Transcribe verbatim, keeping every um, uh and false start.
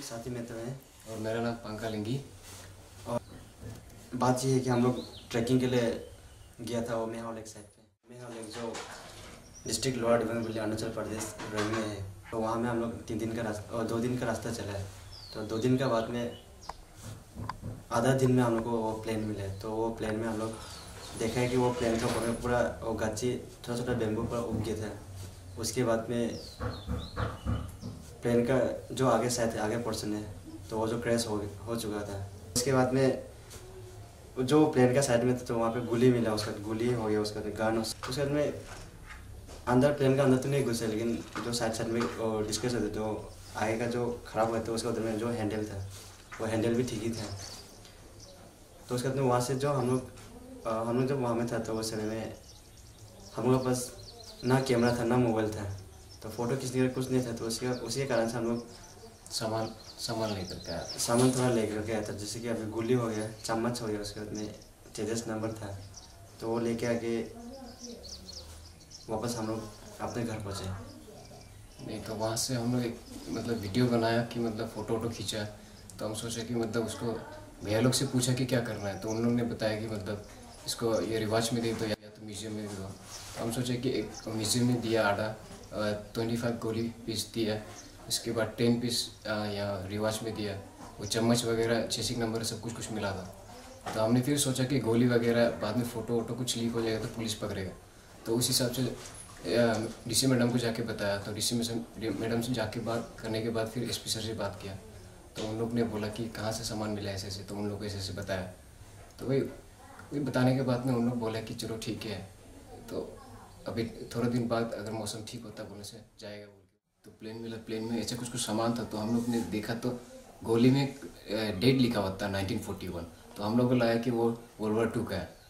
साथी मेतो हैं और मेरा नाम पंका लिंगी। और बात ये है कि हम लोग ट्रैकिंग के लिए गया था वो मेहा लेक साइड पे। मेहा लेक जो डिस्ट्रिक्ट लोअर दिबांग जिला अरुणाचल प्रदेश में है, तो वहाँ में हम लोग तीन दिन का रास्ता और दो दिन का रास्ता चला है। तो दो दिन का बाद में आधा दिन में हम लोग को वो प्लेन मिला है। तो वो प्लेन में हम लोग देखा है कि वो प्लेन का ऊपर में पूरा वो गाची छोटा छोटा बेम्बू पर उग गया था। उसके बाद में प्लेन का जो आगे साइड है, आगे पोर्शन है, तो वो जो क्रैश हो हो चुका था। उसके बाद में जो प्लेन का साइड में था तो वहाँ पे गोली मिला, उसका गोली हो गया, उसका गन। उसके बाद में अंदर प्लेन का अंदर तो नहीं घुसे, लेकिन जो साइड साइड में डिस्कस होते जो आगे का जो खराब हुआ था उसके उधर में जो हैंडल था वो हैंडल भी ठीक ही था। तो उसके बाद में वहाँ से जो हम लोग हम लोग जब वहाँ में था तो उस समय में हम लोग के पास ना कैमरा था ना मोबाइल था, तो फ़ोटो खींचने का कुछ नहीं था। तो उसके उसी के कारण से हम लोग सामान सामान लेकर के आया सामान थोड़ा लेकर के आया था, जैसे कि अभी गोली हो गया, चम्मच हो गया, उसके बाद में तेजस नंबर था, तो वो लेके आके वापस हम लोग अपने घर पहुँचे। नहीं तो वहाँ से हम लोग एक मतलब वीडियो बनाया कि मतलब फ़ोटो वोटो खींचा। तो हम सोचे कि मतलब उसको भैया लोग से पूछा कि क्या करना है, तो उन लोगों ने बताया कि मतलब इसको ये रिवाज में दे दो या तो म्यूजियम में दे दो। तो हम सोचे कि एक म्यूजियम में दिया आधा ट्वेंटी फाइव गोली पीस दिया, इसके बाद टेन पीस या रिवाज में दिया, वो चम्मच वगैरह चेसिक नंबर सब कुछ कुछ मिला था। तो हमने फिर सोचा कि गोली वगैरह बाद में फ़ोटो वोटो कुछ लीक हो जाएगा तो पुलिस पकड़ेगा। तो उस हिसाब से डीसी मैडम को जाके बताया। तो डीसी मैडम से जाके बात करने के बाद फिर एसपी सर से बात किया, तो उन लोग ने बोला कि कहाँ से सामान मिला ऐसे ऐसे, तो उन लोग को ऐसे ऐसे बताया। तो वही वही बताने के बाद में उन लोग बोला कि चलो ठीक है, तो अभी थोड़े दिन बाद अगर मौसम ठीक होता बोलने से जाएगा बोल के। तो प्लेन मिला, प्लेन में ऐसा कुछ कुछ सामान था। तो हम लोग ने देखा तो गोली में डेट लिखा हुआ था नाइनटीन फोर्टी वन। तो हम लोग को लगा कि वो वर्ल्ड वॉर टू का है।